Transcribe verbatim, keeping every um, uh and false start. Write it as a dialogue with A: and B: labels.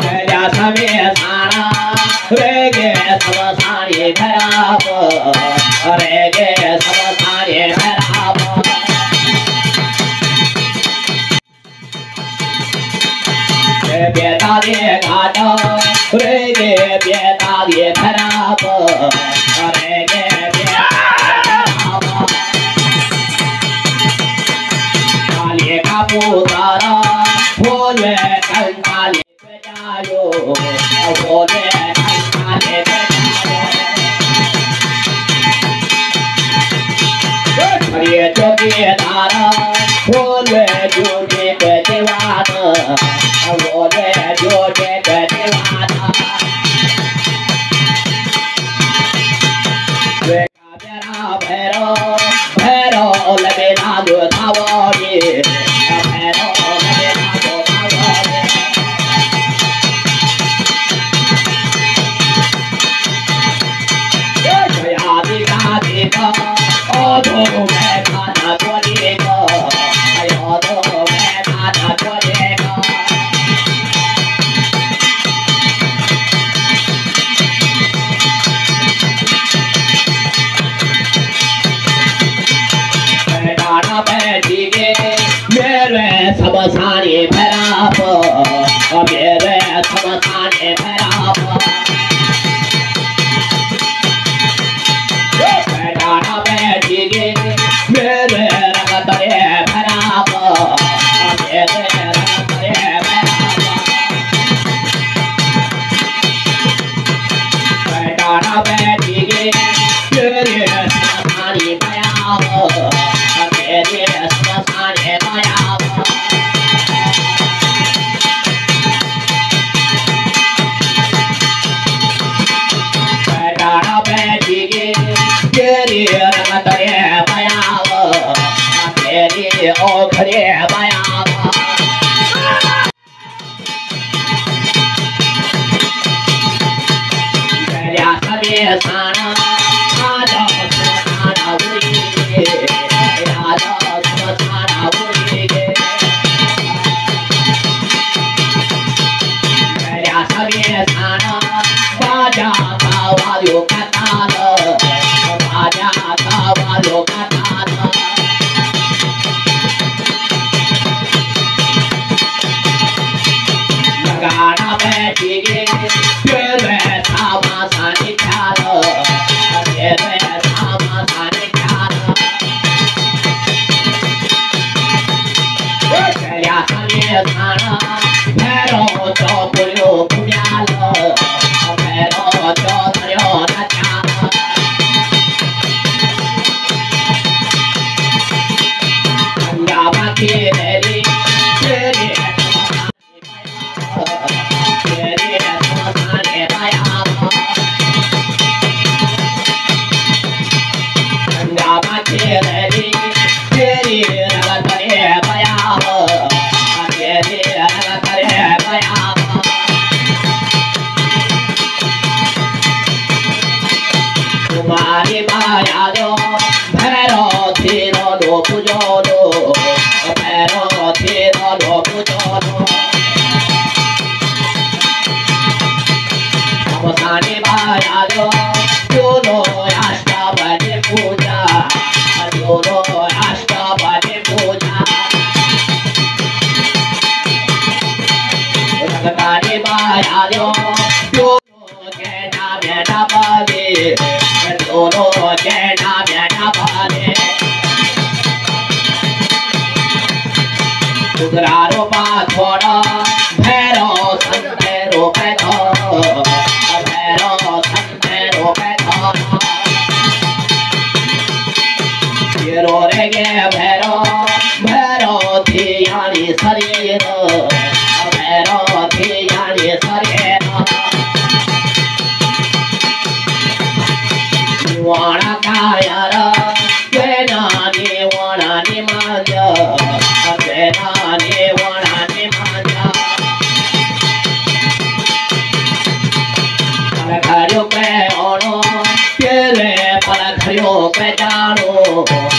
A: समय सारा रे गे सब सारे खराब रे गे सब सारे खराब बेटा दे घाट रे गे बेटा दे खराब रे गे बेटा खराब काले का पुतारा बोले कंकाले जायो बोले कंकाले जायो ये जोगे धारा बोले जोगे गजवान बोले जोगे गजवान वे काबेरा भैरो भैरो लबे नादो थावोरी भैरो लबे नादो थावोरी आदि आदि का ओ दो मैं खाना बोलेगा आयो दो मैं खाना बोलेगा डाना बैठी के मेरे सब सारे भराप मेरे सब सारे भराप डाना बैठी के मेरे रगतरे भराप मेरे रगतरे भराप डाना बैठी के मेरे सारे भराप मेरे सारे भराप डाना बैठी के तेरे रगतरे भयाव तेरे ओखरे भयाव तेरा सबे साना आजा साना बुरी आजा साना बुरी तेरा सबे साना बाजा बावायो कतालो बाजा बावायो कतालो लगाना बैठी गे तेरे सामा सानी चालो तेरे सामा सानी चालो तेरा सने साना भैरो तो पुलियो पुण्यालो भैरो तो तरियो नचालो अंगामा के तेरी तेरी तेरी समाने भयाव अंगामा के तेरी तेरी रगतरे भयाव तेरी रगतरे भयाव तुम्हारी माया दो भैरो तेरो दो पूजो दो भैरो तेरो दो पूजो दो अवसानी माया दो दोनों अष्टावधि पूजा दोनों अष्टावधि पूजा रगतानी माया दो दोनों के नाम बेटा बाले दोनों के नाम बेटा बाले उधरारो पा थोड़ा भैरो संते रोपे थो भैरो संते रोपे थो ये रो रे गे भैरो भैरो थी यानी शरीर भैरो थी यानी शरीर वाणा कायारा केनानी वाणानी मांजा केनानी वाणानी मांजा परखरियो पे ओनो तेरे परखरियो पे जानो